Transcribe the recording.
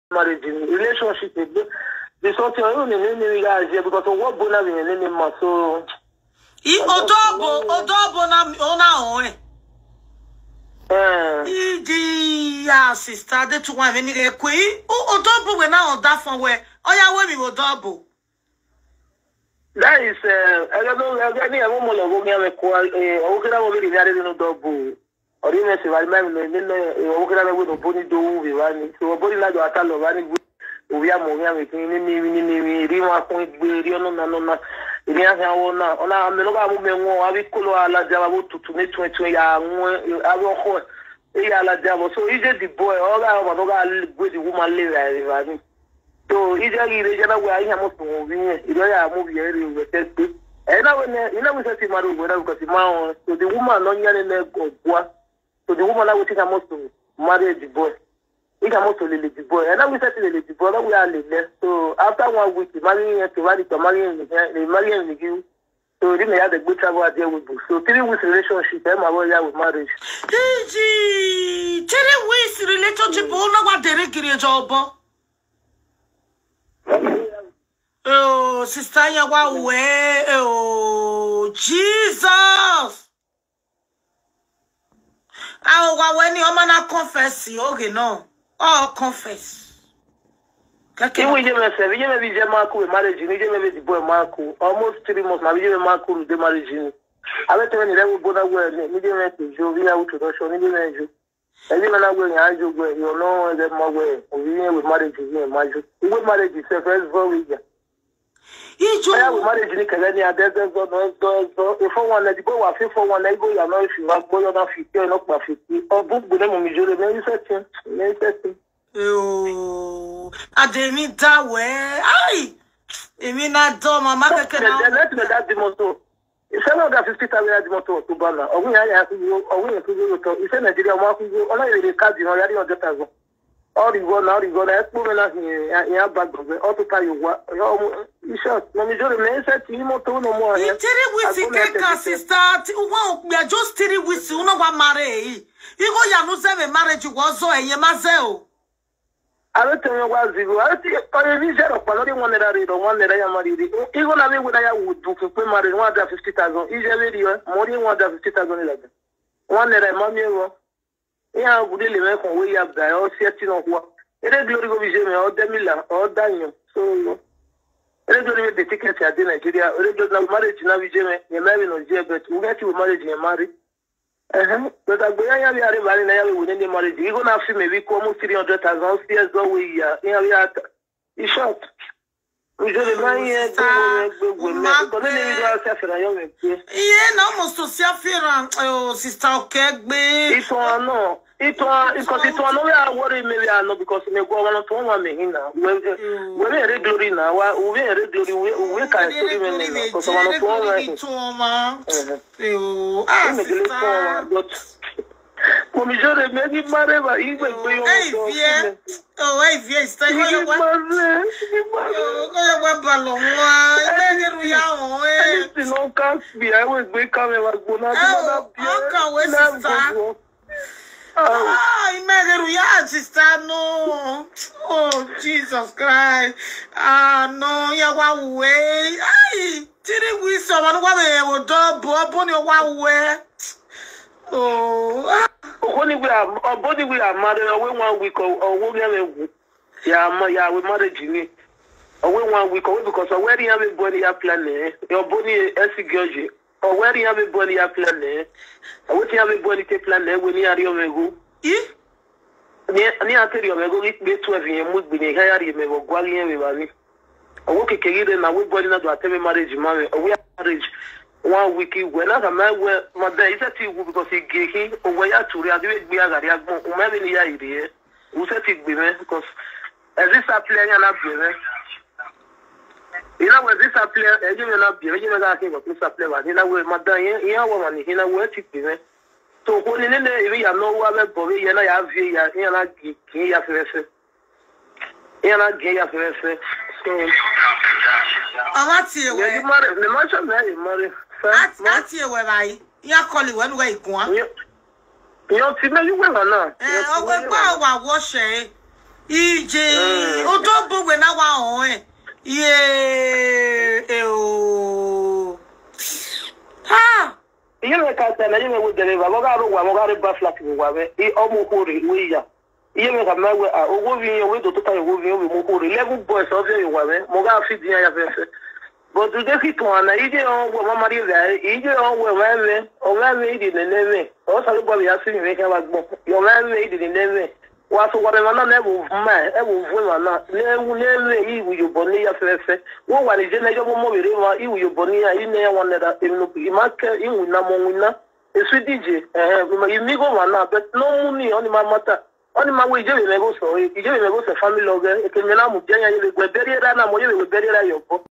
marriage relationship the something you guys here because of what bona in any month so odobo na ona ya sister de to one ni ekwi odobo we na oda fun we oya we mi odobo that is I don't know any amo lo go mi ame ko o kira mo bi yare no odobo ori me se vale me o kira me we no boni do we wani so boni la do atalo wani we am mo ame ni ri wa ko gbe ri ono na ini asa wona ona me no ga mu menwo abi kolo ala jaba bo tutu ne 20 ya nwe abo ko e ala jaba so ije the boy o ga mo ga gbe the woman le ra so ije ri re jana we ayi mo tun wi iro ya mo bi eri we tete e na we ne ina we se maru we na because ma so the woman no nya ne ogwa so the woman na we think am to marry the boy he can also lele the boy and now we settle the boy we are lele so after 1 week marrying to marrying you so then they had a good travel there with book so 3 weeks relationship and my boy with marriage 3 weeks relationship no wa dere kiri job oh sister ya wa we oh Jesus wa when your man confess okay no oh confess kake we je me se we je me bi je maku we marriage ni je me the boy maku almost 3 months na we je me maku de marriage ni avec when ile we bona we ni je me se jo we out to show ni je me jo e je me na we ya jo we you know the mo we we marriage ni majo we marriage is first very good I will marriage ni kele ni adeze so if one na the boy wa fit for one na go ya no if you wa go you na 50 no pa 50 o bu le mo mi jore me setting ademi da we ai emi na do mama keke na let me that the motor if I got 50,000 the motor to bana o ya ya o we to go to if Nigeria mo ku go ona ile card no ya 100,000 all the go now the go na expo na ya bag go all to pay you short no me jore me set you motor no more here 3 weeks ke sister we are just 3 weeks uno wa marry igo ya no se me marriage was so enye maze o I tell you what zero I think I be zero pa no dey one naira ya marry igo na we na ya would do for marry 150,000 ije video more than 150,000 like 1 naira mami wo ya gude le me kon we ya bra o setting on wa ere glory go bije me o demila o danyo so ere glory the ticket ya de Nigeria ere glory na marriage na bije me ye me no je bet we get you marriage ye marry but agboya ya are bari na ya we dey marriage you go na fi maybe almost 300,000 years we ya ya in short we just buy go because they need to suffer na yo me yeah na almost to suffer oh sister okegbe it no we are worry me we are no because me go want to one me hina we regularly now we regularly we can story me because one to one but como yo de me mare va y me voy oh bien está yo va balón me ya no can be I was going come was gonna sister, no. Oh, Jesus Christ. No, ya wa way. Ay, tiri we someone wa me double boni wa way. Oh, body we are married away 1 week or we ya we marriage ni. Away 1 week away because where you have a body ya plan your body is george. Or where you have a body ya plan what you have a body ke plan when you are your go. Ni ateri omego be 12 yen mu gbe ni haya ri me bo gwali yen we ba ni owo kekere na we body na do atemi marriage mame we marriage 1 week we na ka ma we ma da isa ti wu because e gehi owo ya turi adi we gbe agari agbon o ma be ni ya ire u se ti gbe me because as this apply na be me ina we this apply e je me na be me ga ke go this apply ba ni na we ma da yen wo ma ni ina we ti gbe me so when in the area no wa be bo ye na ya vie ya na gi ya fese so amati ewe you marry the much of me marry ati ewe bai ya call when we ikun you ti me you we na ogbe pa wa wo se ije Oh. Ha! Iyore ka ta na yeme wo deliver mo ga ro wa mo ga re ba flat wo wa be e o mo ko re we ya iyeme ka ma we owo vi yen we do to ta owo vi yen we mo ko re level boys of you wa be mo ga fi diyan ya fe fe but do dey fit one na ije on wo mama ri ra ije on wo wa me o ga me idi ne ne me o sa lo gbo ya si mi ka ba gbo yo ma me idi ne me wa so wa be na na bu ma e bu vu ma na le iwu yo boni ya fe fe wo wa ni je na yo mo bere ma iwu yo boni ya ine ya one da inu ma ke iwu na mo wina esu dije mi go ma na but no money oni ma mata oni ma we je me go so family log e ke me na mu je ya ye gbe bere ra na mo ye we bere ra yo bo